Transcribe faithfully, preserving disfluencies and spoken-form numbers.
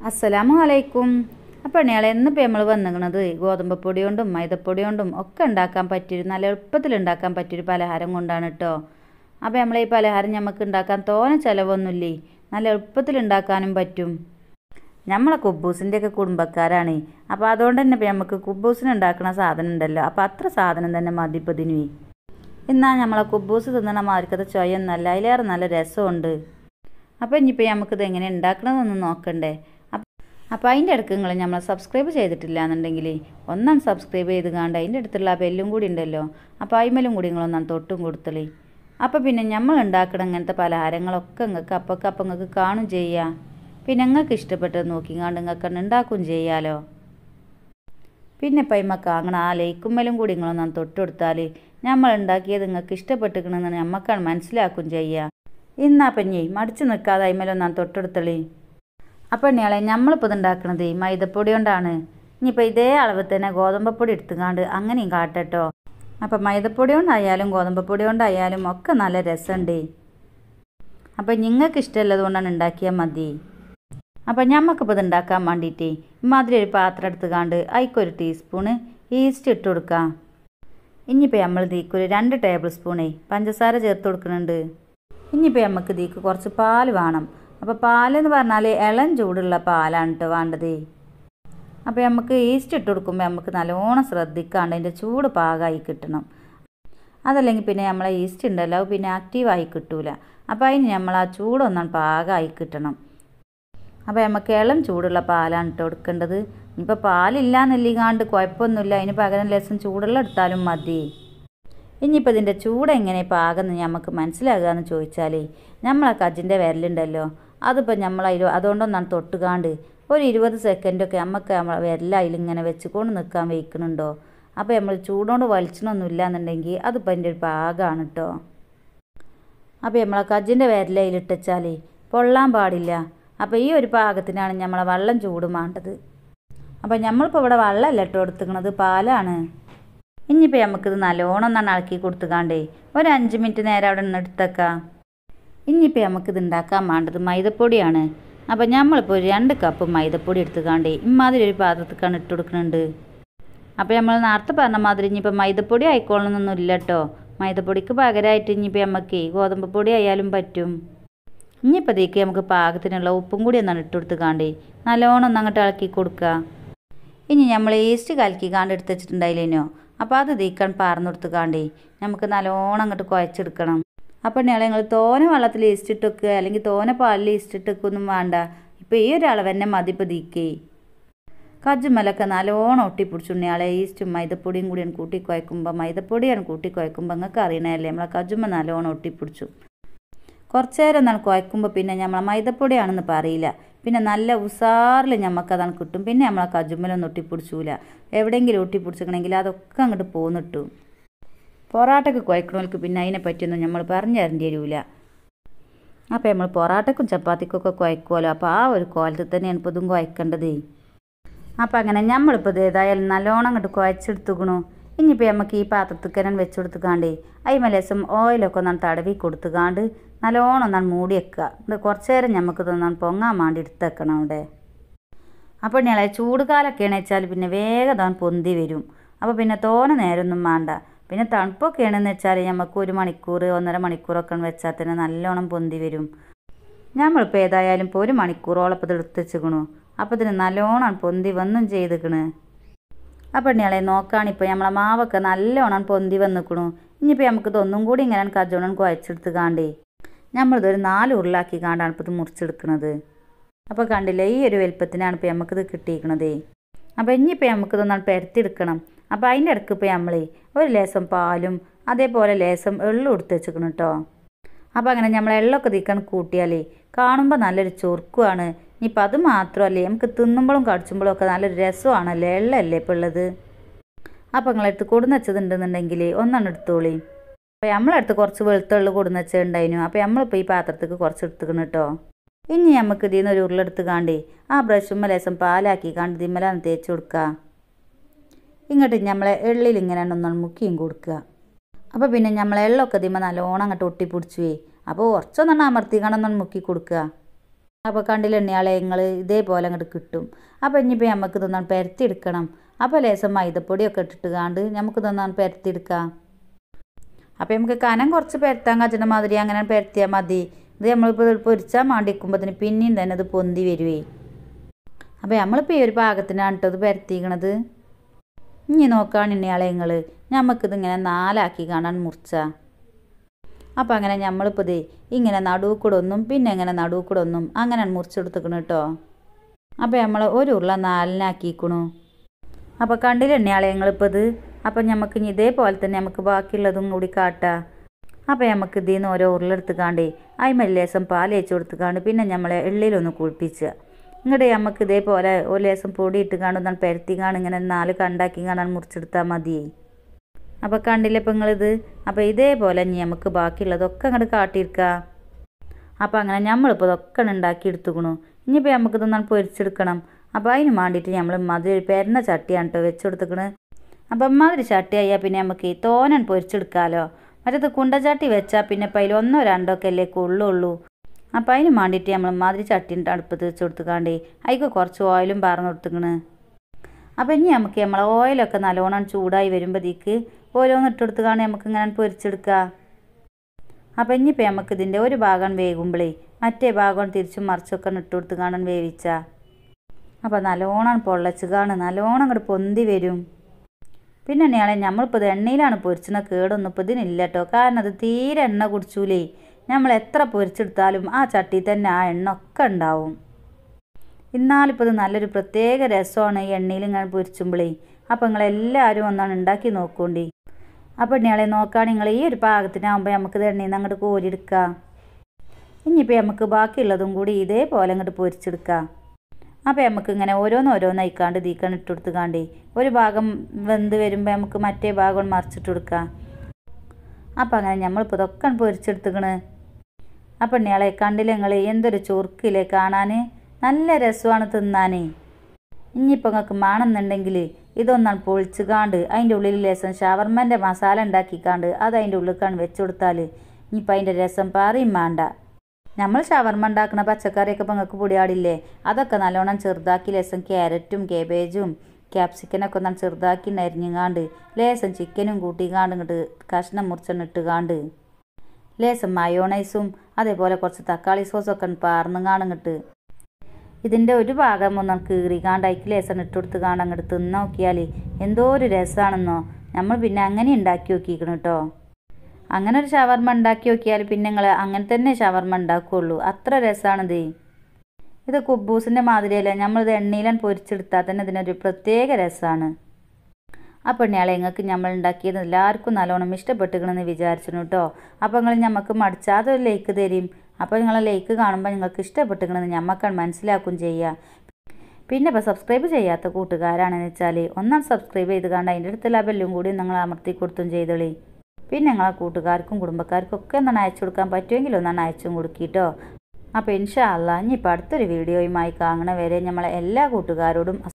അസ്സലാമു അലൈക്കും. അപ്പോൾ ഞങ്ങൾ എന്നിപ്പോൾ നമ്മൾ വന്നിരിക്കുന്നത് ഗോതമ്പപ്പൊടി കൊണ്ടും മൈദപ്പൊടി കൊണ്ടും ഒക്കെ ഉണ്ടാക്കാൻ പറ്റിയൊരു നല്ല എളുപ്പത്തിൽ ഉണ്ടാക്കാൻ പറ്റിയൊരു പലഹാരം കൊണ്ടാണ് കേട്ടോ. അപ്പോൾ നമ്മൾ ഈ പലഹാരം നമുക്ക് ഉണ്ടാക്കാൻ തോനെ ചിലവൊന്നുമില്ലേ, നല്ല എളുപ്പത്തിൽ ഉണ്ടാക്കാനും പറ്റും. നമ്മളെ കുബൂസിൻ്റെയൊക്കെ കുടുംബക്കാരാണ്. അപ്പോൾ അതുകൊണ്ട് തന്നെ ഇപ്പോൾ നമുക്ക് കുബൂസിന് ഉണ്ടാക്കുന്ന സാധനം ഉണ്ടല്ലോ, അപ്പോൾ അത്ര സാധനം തന്നെ മതി ഇപ്പോൾ ഇതിന്. എന്നാൽ നമ്മളെ കുബൂസ് തിന്നണ മാർക്കത്തെ ചൊയൊന്നല്ല, അതിലേറെ നല്ല രസമുണ്ട്. അപ്പോൾ ഇനിയിപ്പോൾ നമുക്കിത് എങ്ങനെ ഉണ്ടാക്കണമെന്നൊന്ന് നോക്കണ്ടേ. അപ്പോൾ അതിൻ്റെ ഇടയ്ക്ക് നിങ്ങൾ നമ്മൾ സബ്സ്ക്രൈബ് ചെയ്തിട്ടില്ല എന്നുണ്ടെങ്കിൽ ഒന്നാണ് സബ്സ്ക്രൈബ് ചെയ്ത് കാണണ്ട. അതിൻ്റെ അടുത്തുള്ള ബെല്ലും കൂടി ഉണ്ടല്ലോ, അപ്പോൾ അയിമലും കൂടി നിങ്ങളൊന്നാണ് തൊട്ടും കൊടുത്തളി. അപ്പോൾ പിന്നെ നമ്മൾ ഉണ്ടാക്കണം ഇങ്ങനത്തെ പലഹാരങ്ങളൊക്കെ നിങ്ങൾക്ക് അപ്പൊക്കെ അപ്പം നിങ്ങൾക്ക് കാണും ചെയ്യാം. പിന്നെ നിങ്ങൾക്ക് ഇഷ്ടപ്പെട്ടത് നോക്കിക്കാണ്ട് നിങ്ങൾക്ക് ഉണ്ടാക്കുകയും ചെയ്യാമല്ലോ. പിന്നെ ഇപ്പം അയിമ കാങ്ങണ ആ ലൈക്കുമ്മലും കൂടി നിങ്ങളൊന്നാണ് തൊട്ട് കൊടുത്താൽ നമ്മൾ ഉണ്ടാക്കിയത് നിങ്ങൾക്ക് ഇഷ്ടപ്പെട്ടിക്കണമെന്ന് നമ്മൾക്കാണ് മനസ്സിലാക്കുകയും ചെയ്യുക. ഇന്നാ പഞ്ഞേ മടിച്ച് നിൽക്കാതെ അയിമലൊന്നാണ് തൊട്ടെടുത്തളി. അപ്പോൾ ഞങ്ങളെ നമ്മളിപ്പോൾ ഇത് ഉണ്ടാക്കണത് മൈദപ്പൊടി കൊണ്ടാണ്. ഇനിയിപ്പോൾ ഇതേ അളവ് തന്നെ ഗോതമ്പപ്പൊടി എടുത്തുകാണ്ട് അങ്ങനെയും കാട്ടട്ടോ. അപ്പോൾ മൈദപ്പൊടി കൊണ്ടായാലും ഗോതമ്പപ്പൊടി കൊണ്ടായാലും ഒക്കെ നല്ല രസമുണ്ട്. അപ്പോൾ നിങ്ങൾക്ക് ഇഷ്ടമുള്ളത് കൊണ്ടാണ് ഉണ്ടാക്കിയാൽ മതി. അപ്പോൾ ഞമ്മക്കിപ്പോൾ ഇത് ഉണ്ടാക്കാൻ വേണ്ടിയിട്ട് ഇമാതിരി ഒരു പാത്രം എടുത്തുകാണ്ട് അതിക്കൊരു ടീസ്പൂണ് ഈസ്റ്റ് ഇട്ട് കൊടുക്കാം. ഇനിയിപ്പോൾ നമ്മൾ ഇതിക്കൊരു രണ്ട് ടേബിൾ സ്പൂണേ പഞ്ചസാര ചേർത്ത് കൊടുക്കുന്നുണ്ട്. ഇനിയിപ്പോൾ നമുക്ക് ഇതിക്ക് കുറച്ച് പാൽ വേണം. അപ്പോൾ പാലെന്ന് പറഞ്ഞാൽ ഇളം ചൂടുള്ള പാലാണ് കേട്ടോ വേണ്ടത്. അപ്പോൾ നമുക്ക് ഈസ്റ്റ് ഇട്ട് കൊടുക്കുമ്പോൾ നമുക്ക് നല്ലോണം ശ്രദ്ധിക്കാണ്ട് അതിൻ്റെ ചൂട് പാകമായി കിട്ടണം. അതല്ലെങ്കിൽ പിന്നെ നമ്മളെ ഈസ്റ്റ് ഉണ്ടല്ലോ പിന്നെ ആക്റ്റീവായി കിട്ടൂല. അപ്പോൾ അതിന് നമ്മൾ ആ ചൂടൊന്നാണ് പാകമായി കിട്ടണം. അപ്പോൾ നമുക്ക് ഇളം ചൂടുള്ള പാലാണ് ഇട്ട് കൊടുക്കേണ്ടത്. ഇപ്പോൾ പാലില്ലാന്നില്ലാണ്ട് കുഴപ്പമൊന്നുമില്ല, അതിന് പകരം ലേശം ചൂടുള്ള എടുത്താലും മതി. ഇനിയിപ്പോൾ ഇതിൻ്റെ ചൂട് എങ്ങനെ പാകുന്നു നമുക്ക് മനസ്സിലാകുക എന്ന് ചോദിച്ചാൽ നമ്മളെ കജിൻ്റെ വിരലുണ്ടല്ലോ, അതിപ്പോൾ നമ്മളതിൽ അതുകൊണ്ടൊന്നാണ് തൊട്ടുകാണ്ട് ഒരു ഇരുപത് സെക്കൻഡൊക്കെ നമുക്ക് നമ്മളെ വിരലതിൽ ഇങ്ങനെ വെച്ചുകൊണ്ട് നിൽക്കാൻ വയ്ക്കുന്നുണ്ടോ. അപ്പോൾ നമ്മൾ ചൂടുകൊണ്ട് വലിച്ചണമൊന്നുമില്ല എന്നുണ്ടെങ്കിൽ അതിപ്പോൾ അതിൻ്റെ ഒരു പാകമാണ് കേട്ടോ. അപ്പോൾ നമ്മളെ കജിൻ്റെ വിരലയിലിട്ടാൽ പൊള്ളാൻ പാടില്ല. അപ്പോൾ ഈ ഒരു പാകത്തിനാണ് നമ്മളെ വെള്ളം ചൂട് വേണ്ടത്. അപ്പോൾ നമ്മളിപ്പോൾ ഇവിടെ വെള്ളമല്ല ഇട്ട് കൊടുത്തിരിക്കുന്നത്, പാലാണ്. ഇനിയിപ്പോൾ നമുക്കിത് നല്ലോണം ഒന്നാണ് ഇളക്കി കൊടുത്തുകാണ്ടേ ഒരു അഞ്ച് മിനിറ്റ് നേരം അവിടെ നിന്ന് എടുത്തേക്കാം. ഇനിയിപ്പോൾ നമുക്കിത് ഉണ്ടാക്കാൻ വേണ്ടത് മൈദപ്പൊടിയാണ്. അപ്പോൾ നമ്മളിപ്പോൾ ഒരു രണ്ട് കപ്പ് മൈദപ്പൊടി എടുത്തുകാണ്ടേ ഇമാതിരി ഒരു പാത്രത്തിക്കാണ് ഇട്ട് കൊടുക്കുന്നുണ്ട്. അപ്പോൾ നമ്മൾ നേരത്തെ പറഞ്ഞ മാതിരി ഇനിയിപ്പോൾ മൈദപ്പൊടി ആയിക്കോളണമെന്നൊന്നും ഇല്ല കേട്ടോ. മൈദപ്പൊടിക്ക് പകരമായിട്ട് ഇനിയിപ്പോൾ നമുക്ക് ഗോതമ്പ് പൊടി ആയാലും പറ്റും. ഇനിയിപ്പോൾ ഇതിലേക്ക് നമുക്ക് പാകത്തിനുള്ള ഉപ്പും കൂടി ഒന്നാണ് ഇട്ട് കൊടുത്തുകാണ്ടേ നല്ലോണം ഒന്ന് അങ്ങോട്ട് ഇളക്കി കൊടുക്കുക. ഇനി നമ്മൾ ഈസ്റ്റ് കലക്കി കാണ്ട് എടുത്ത് വെച്ചിട്ടുണ്ടായില്ലേനോ, അപ്പോൾ അത് തീക്കാൻ പാർന്നു കൊടുത്തുകാണ്ടേ നമുക്ക് നല്ലോണം അങ്ങോട്ട് കുഴച്ചെടുക്കണം. അപ്പോൾ ഞങ്ങൾ തോനെ വെള്ളത്തിൽ ഈസ്റ്റ് ഇട്ട് വെക്കുക അല്ലെങ്കിൽ തോനെ പാലിൽ ഈസ്റ്റ് ഇട്ട് വെക്കൊന്നും വേണ്ട. ഇപ്പോൾ ഈ ഒരു അളവ് തന്നെ മതി. ഇപ്പോൾ തീക്കേ കജുമലൊക്കെ നല്ലോണം ഒട്ടിപ്പിടിച്ചുണ്ണിയാളെ ഈസ്റ്റും മൈദപ്പൊടിയും കൂടിയാണ് കൂട്ടി കുഴക്കുമ്പോൾ മൈദപ്പൊടിയാണ് കൂട്ടി കുഴക്കുമ്പോൾ നിങ്ങൾക്ക് അറിയണല്ലേ നമ്മളെ കജുമ നല്ലോണം ഒട്ടിപ്പിടിച്ചു. കുറച്ച് നേരം എന്നാൽ കുഴക്കുമ്പോൾ പിന്നെ നമ്മളെ മൈദപ്പൊടിയാണെന്ന് പറയില്ല, പിന്നെ നല്ല ഉസാറിൽ നമുക്കതാണ് കിട്ടും. പിന്നെ നമ്മളെ കജുമ്മലൊന്നും ഒട്ടിപ്പിടിച്ചൂല. എവിടെയെങ്കിലും ഒട്ടിപ്പിടിച്ചിക്കണമെങ്കിൽ അതൊക്കെ അങ്ങോട്ട് പോന്നിട്ടു. പൊറാട്ടയ്ക്ക് കുഴക്കണവർക്ക് പിന്നെ അതിനെ പറ്റിയൊന്നും നമ്മൾ പറഞ്ഞു തരേണ്ടി വരില്ല. അപ്പോൾ നമ്മൾ പൊറാട്ടയ്ക്കും ചപ്പാത്തിക്കൊക്കെ കുഴക്കുമല്ലോ, അപ്പോൾ ആ ഒരു കോലത്തിൽ തന്നെയാണ് ഇപ്പോൾ ഇതും കുഴക്കേണ്ടത്. അപ്പോൾ അങ്ങനെ നമ്മളിപ്പോൾ ഇത് ഏതായാലും നല്ലോണം അങ്ങോട്ട് കുഴച്ചെടുത്തുക്കണു. ഇനിയിപ്പോൾ നമുക്ക് ഈ പാത്രത്തിക്കരൻ വെച്ച് കൊടുത്തുകാണ്ടേ അതിമലേശം ഓയിലൊക്കെ ഒന്നാണ് തടവി കൊടുത്തുകാണ്ട് നല്ലോണം ഒന്നാണ് മൂടി വെക്കുക. ഇത് കുറച്ച് നേരം നമുക്ക് തോന്നാൻ പൊങ്ങാൻ വേണ്ടി എടുത്ത് വെക്കണം അവിടെ. അപ്പോൾ ഞങ്ങളെ ചൂട് കാലൊക്കെയാണെന്ന് വെച്ചാൽ പിന്നെ വേഗം താൻ പൊന്തി വരും. അപ്പോൾ പിന്നെ തോനെ നേരമൊന്നും വേണ്ട. പിന്നെ തണുപ്പൊക്കെയാണെന്ന് വെച്ചാൽ നമുക്ക് ഒരു മണിക്കൂർ ഒന്നര മണിക്കൂറൊക്കെ വെച്ചാൽ തന്നെ നല്ലോണം പൊന്തി വരും. നമ്മളിപ്പോൾ ഏതായാലും ഇപ്പോൾ ഒരു മണിക്കൂറോളം ഇപ്പോൾ ഇത് എടുത്ത് വെച്ചിക്കണു. അപ്പോൾ ഇതിന് നല്ലോണം പൊന്തി വന്നും ചെയ്തിക്കണ്. അപ്പോൾ ഞങ്ങളെ നോക്കുകയാണിപ്പോൾ നമ്മളെ മാവൊക്കെ നല്ലോണം പൊന്തി വന്നിക്കണു. ഇനിയിപ്പോൾ നമുക്ക് ഇതൊന്നും കൂടി ഇങ്ങനെ കജോണം കുഴച്ചെടുത്ത് കാണ്ടേ നമ്മളിതൊരു നാല് ഉരുളാക്കി കാണ്ടാണ് ഇപ്പോൾ ഇത് മുറിച്ചെടുക്കുന്നത്. അപ്പോൾ കണ്ടില്ലേ ഈ ഒരു വലുപ്പത്തിനാണ് ഇപ്പോൾ നമുക്കിത് കിട്ടിയിരിക്കണതേ. അപ്പോൾ ഇനിയിപ്പോൾ നമുക്കിതൊന്നാണ് പരത്തിയെടുക്കണം. അപ്പോൾ അതിൻ്റെ ഇടയ്ക്ക് ഇപ്പോൾ നമ്മൾ ഒരു ലേസം പാലും അതേപോലെ ലേസം എള്ളും എടുത്ത് വെച്ചിരിക്കണം കേട്ടോ. അപ്പോൾ അങ്ങനെ നമ്മൾ എള്ളൊക്കെ തീക്കണം കൂട്ടിയാലേ കാണുമ്പോൾ നല്ലൊരു ചൊറുക്കുമാണ്. ഇനിയിപ്പോൾ അത് മാത്രമല്ലേ നമുക്ക് തിന്നുമ്പോഴും കടിച്ചുമ്പോഴും ഒക്കെ നല്ലൊരു രസമാണല്ലേ, എള്ളല്ലേ ഇപ്പോൾ ഉള്ളത്. അപ്പോൾ നിങ്ങളെടുത്ത് കൊടുന്ന് വെച്ചതുണ്ടെന്നുണ്ടെങ്കിൽ ഒന്നാണ് എടുത്തോളി. അപ്പോൾ നമ്മളടുത്ത് കുറച്ച് വെളുത്തുള്ളി കൊടുന്ന് വെച്ചിട്ടുണ്ടായിരുന്നു. അപ്പോൾ നമ്മളിപ്പോൾ ഈ പാത്രത്തേക്ക് കുറച്ച് എടുത്തുക്കണം കേട്ടോ. ഇനി നമുക്ക് ഇതിൽ നിന്ന് ഒരു ഉരുളെടുത്ത് കാണ്ടേ ആ ബ്രഷുമ്മ ലേശം പാലാക്കി കാണ്ട് ഇതിമ്മലാണ് തേച്ച് കൊടുക്കുക. ഇങ്ങോട്ട് നമ്മളെ എള്ളിൽ ഇങ്ങനെ ഒന്നാണ് മുക്കിയും കൊടുക്കുക. അപ്പോൾ പിന്നെ നമ്മളെ എള്ളൊക്കെ ഇതിമ്മ നല്ലോണം അങ്ങോട്ട് ഒട്ടിപ്പിടിച്ചുവേ. അപ്പോൾ കുറച്ചൊന്നാണ് അമർത്തി കാണൊന്നാണ് മുക്കി കൊടുക്കുക. അപ്പോൾ കണ്ടില്ല എണ്ണയാളെ നിങ്ങൾ ഇതേപോലെ അങ്ങോട്ട് കിട്ടും. അപ്പോൾ ഇനിയിപ്പോൾ നമുക്ക് ഇതൊന്നാണ് പരത്തിയെടുക്കണം. അപ്പോൾ ലേശം മൈദപ്പൊടിയൊക്കെ ഇട്ടിട്ട് കാണ്ട് നമുക്ക് ഇതൊന്നാണ് പരത്തിയെടുക്കാം. അപ്പോൾ നമുക്ക് കനം കുറച്ച് പരത്താൻ കച്ചണ മാതിരി അങ്ങനെ പരത്തിയാൽ മതി. ഇത് നമ്മളിപ്പോൾ പൊരിച്ചാൽ മാണ്ടിക്കുമ്പോഴത്തേന് പിന്നെയും തന്നെ അത് പൊന്തി വരുവേ. അപ്പോൾ നമ്മളിപ്പോൾ ഈ ഒരു പാകത്തിനാണ് കേട്ടോ ഇത് പരത്തിക്കണത്. ഇനി നോക്കുകയാണ് എണ്ണയാളെ നിങ്ങൾ നമുക്കിതിങ്ങനെ നാലാക്കി കാണാൻ മുറിച്ചാൽ. അപ്പോൾ അങ്ങനെ നമ്മളിപ്പോൾ ഇത് ഇങ്ങനെ നടുവ് കൂടെ ഒന്നും പിന്നെ ഇങ്ങനെ നടുവ് കൂടെ ഒന്നും അങ്ങനെ മുറിച്ചെടുത്തിക്കണം കേട്ടോ. അപ്പോൾ നമ്മൾ ഒരു ഉരുള നാലിനാക്കിക്കണു. അപ്പോൾ കണ്ടില്ല എണ്ണയാളെ ഞങ്ങളിപ്പോൾ ഇത്. അപ്പം നമുക്ക് ഇനി ഇതേപോലെ തന്നെ നമുക്ക് ബാക്കിയുള്ളതും കൂടി കാട്ടാം. അപ്പോൾ നമുക്ക് ഇതിൽ നിന്ന് ഓരോ ഉരുളെടുത്ത് കാണ്ടേ അതിന്മേൽ ലേശം പാൽ വെച്ച് കൊടുത്ത് കാണ്ട് പിന്നെ നമ്മളെ എള്ളിലൊന്ന് കുളിപ്പിക്കുക. ഇങ്ങോട്ട് നമുക്ക് ഇതേപോലെ ഒരു ലേശം പൊടി ഇട്ട് കാണ്ട് ഒന്നാണ് പരത്തി കാണും ഇങ്ങനെ നാല് കണ്ടാക്കി കാണാൻ മുറിച്ചെടുത്താൽ മതി. അപ്പോൾ കണ്ടില്ല ഇപ്പം നിങ്ങളിത്. അപ്പോൾ ഇതേപോലെ ഇനി നമുക്ക് ബാക്കിയുള്ളതൊക്കെ അങ്ങോട്ട് കാട്ടിയിരിക്കാം. അപ്പോൾ അങ്ങനെ നമ്മളിപ്പോൾ ഇതൊക്കെ ഉണ്ടാക്കി എടുത്തുക്കണു. ഇനിയിപ്പോൾ നമുക്കിതൊന്നാണ് പൊരിച്ചെടുക്കണം. അപ്പോൾ അതിന് വേണ്ടിയിട്ട് നമ്മൾ മധുര പെരുന്ന ചട്ടിയാണ് കേട്ടോ വെച്ച് കൊടുത്തിക്കണത്. അപ്പം മാതിരി ചട്ടി ആയാൽ പിന്നെ നമുക്ക് തോനൻ പൊരിച്ചെടുക്കാമല്ലോ. മറ്റേത് കുണ്ടച്ചട്ടി വെച്ചാൽ പിന്നെ ഇപ്പം അതിൽ ഒന്നോ രണ്ടോ ഒക്കെ അല്ലേ കൊള്ളുള്ളൂ. അപ്പോൾ അതിന് വേണ്ടിയിട്ട് നമ്മൾ മാതിരി ചട്ടീൻ്റെ അടുപ്പത്ത് വെച്ച് കൊടുത്തുക്കാണ്ടേ അതിക്ക് കുറച്ച് ഓയിലും പാർന്ന് കൊടുത്തിക്കണ്. അപ്പോൾ ഇനി നമുക്ക് നമ്മൾ ഓയിലൊക്കെ നല്ലോണം ചൂടായി വരുമ്പോഴത്തേക്ക് ഓരോന്ന് ഇട്ട് കൊടുത്തുകാണ്ട് നമുക്ക് ഇങ്ങനെ പൊരിച്ചെടുക്കാം. അപ്പോൾ ഇനിയിപ്പോൾ നമുക്ക് ഇതിൻ്റെ ഒരു ഭാഗം വേകുമ്പോഴേ മറ്റേ ഭാഗം തിരിച്ചും മറിച്ചൊക്കെ ഇട്ട് കൊടുത്ത് കാണാൻ വേവിച്ചാൽ അപ്പോൾ നല്ലോണം പൊള്ളച്ച് കാണും നല്ലോണം അങ്ങോട്ട് പൊന്തി വരും. പിന്നെ തന്നെയാണ് നമ്മളിപ്പോൾ ഇത് എണ്ണയിലാണ് പൊരിച്ചണ കേടൊന്നും ഇപ്പോൾ ഇതിനില്ല കേട്ടോ. കാരണം അത് തീരെ എണ്ണ കുടിച്ചൂലേ. നമ്മൾ എത്ര പൊരിച്ചെടുത്താലും ആ ചട്ടി തന്നെ ആ എണ്ണ ഒക്കെ ഉണ്ടാവും. എന്നാലിപ്പോൾ ഇത് നല്ലൊരു പ്രത്യേക രസമാണ് ഈ എണ്ണയിൽ ഇങ്ങനെ പൊരിച്ചുമ്പോഴേ. അപ്പോൾ നിങ്ങളെല്ലാവരും ഒന്നാണ് ഉണ്ടാക്കി നോക്കോണ്ടി. അപ്പോൾ ഇയാളെ നോക്കാൻ നിങ്ങൾ ഈ ഒരു പാകത്തിനാകുമ്പോൾ നമുക്കിത് എണ്ണയിൽ നിന്ന് അങ്ങോട്ട് കോരിയെടുക്കാം. ഇനിയിപ്പോൾ നമുക്ക് ബാക്കിയുള്ളതും കൂടി ഇതേപോലെ അങ്ങോട്ട് പൊരിച്ചെടുക്കാം. അപ്പോൾ നമുക്ക് ഇങ്ങനെ ഓരോന്നോരോന്ന് അയക്കാണ്ട് തീക്കാൻ ഇട്ട് കൊടുത്ത് കാണ്ടേ ഒരു ഭാഗം വെന്ത് വരുമ്പോൾ നമുക്ക് മറ്റേ ഭാഗം മറിച്ചിട്ട് കൊടുക്കാം. അപ്പം അങ്ങനെ നമ്മളിപ്പോൾ ഇതൊക്കെ പൊരിച്ചെടുത്തുക്കണ്. അപ്പം ഇയാളെ കണ്ടില്ല നിങ്ങൾ എന്തൊരു ചൊറുക്കില്ലേ കാണാൻ. നല്ല രസമാണ് തിന്നാനേ. ഇനിയിപ്പോൾ നിങ്ങൾക്ക് മാണെന്നുണ്ടെങ്കിൽ ഇതൊന്നാണ് പൊളിച്ച് കാണ്ട് അതിൻ്റെ ഉള്ളിൽ ലേശം ഷവർമ്മൻ്റെ മസാല ഉണ്ടാക്കിക്കാണ്ട് അത് അതിൻ്റെ ഉള്ളിലേക്കാണ് വെച്ച് കൊടുത്താൽ ഇനിയിപ്പോൾ അതിൻ്റെ രസം പറയും വേണ്ട. നമ്മൾ ഷവർമ്മ ഉണ്ടാക്കുന്ന പച്ചക്കറിയൊക്കെ ഇപ്പം നിങ്ങൾക്ക് പൊടിയാടില്ലേ അതൊക്കെ നല്ലോണം ചെറുതാക്കി ലേശം ക്യാരറ്റും കേബേജും ക്യാപ്സിക്കനൊക്കെ ഒന്നാണ് ചെറുതാക്കി അരിഞ്ഞുകാണ്ട് ലേശം ചിക്കനും കൂട്ടിക്കാണ്ട് ഇങ്ങോട്ട് കഷ്ണം മുറിച്ചെണ്ണം ഇട്ടുകാണ്ട് ലേശം മയോണൈസും അതേപോലെ കുറച്ച് തക്കാളി സോസൊക്കെ പാർന്നുകാണ്ട് ഇങ്ങോട്ട് ഇതിൻ്റെ ഒരു ഭാഗം ഒന്നും കീറിക്കാണ്ട് അതിക്ക് ലേശം ഇട്ട് കൊടുത്ത് കാണ്ട് അങ്ങോട്ട് തിന്ന് നോക്കിയാൽ എന്തോ ഒരു രസമാണെന്നോ. നമ്മൾ പിന്നെ അങ്ങനെ ഉണ്ടാക്കി നോക്കിക്കണം കേട്ടോ. അങ്ങനെ ഒരു ഷവർമ്മ ഉണ്ടാക്കി നോക്കിയാൽ പിന്നെ നിങ്ങൾ അങ്ങനെ തന്നെ ഷവർമ്മ ഉണ്ടാക്കുകയുള്ളൂ. അത്ര രസമാണിത്. ഇത് കുബൂസിൻ്റെ മാതിരിയല്ല നമ്മളിത് എണ്ണയിലാണ് പൊരിച്ചെടുത്താൽ തന്നെ ഇതിനൊരു പ്രത്യേക രസമാണ്. അപ്പോൾ ഇയാളെ നിങ്ങൾക്ക് നമ്മൾ ഉണ്ടാക്കിയത് എല്ലാവർക്കും നല്ലോണം ഇഷ്ടപ്പെട്ടുകണമെന്ന് വിചാരിച്ചിരുന്നു കേട്ടോ. അപ്പോൾ നിങ്ങൾ നമുക്ക് മടിച്ചാതെ ഒരു ലൈക്ക് തരും. അപ്പോൾ നിങ്ങളെ ലൈക്ക് കാണുമ്പോൾ നിങ്ങൾക്ക് ഇഷ്ടപ്പെട്ടുകണമെന്ന് ഞമ്മക്കാണ് മനസ്സിലാക്കും ചെയ്യുക. പിന്നെ ഇപ്പോൾ സബ്സ്ക്രൈബ് ചെയ്യാത്ത കൂട്ടുകാരാണെന്ന് വെച്ചാൽ ഒന്നാം സബ്സ്ക്രൈബ് ചെയ്ത് കണ്ട് അതിൻ്റെ അടുത്തുള്ള ബെല്ലും കൂടി നിങ്ങൾ അമർത്തി കൊടുത്തും ചെയ്തോളി. പിന്നെ നിങ്ങളെ കൂട്ടുകാർക്കും കുടുംബക്കാർക്കും ഒക്കെ ഒന്നാണ് അയച്ചു കൊടുക്കാൻ പറ്റുമെങ്കിൽ ഒന്നാണ് അയച്ചും കൊടുക്കിട്ടോ. അപ്പോൾ ഇൻഷാ അല്ലാഹ് ഇനിയിപ്പോൾ അടുത്തൊരു വീഡിയോയുമായി കാണണ വരെ നമ്മളെ എല്ലാ കൂട്ടുകാരോടും